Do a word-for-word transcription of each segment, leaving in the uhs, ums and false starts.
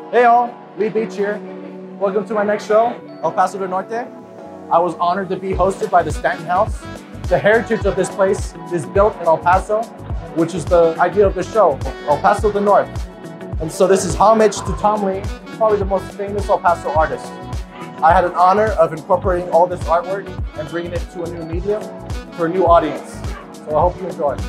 Hey all, Lee Beach here. Welcome to my next show, El Paso Del Norte. I was honored to be hosted by the Stanton House. The heritage of this place is built in El Paso, which is the idea of the show, El Paso Del Norte. And so this is homage to Tom Lea, probably the most famous El Paso artist. I had an honor of incorporating all this artwork and bringing it to a new medium for a new audience. So I hope you enjoy.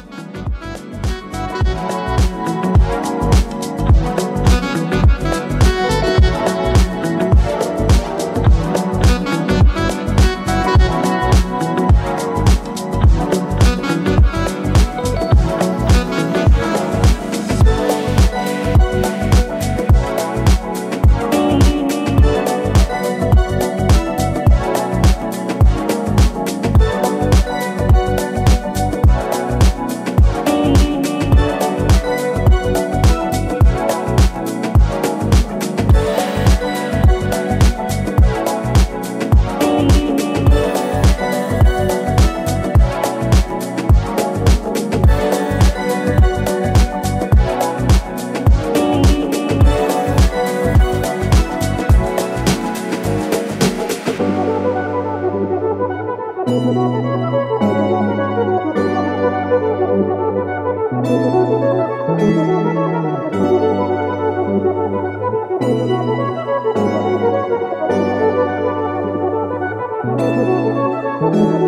Thank you.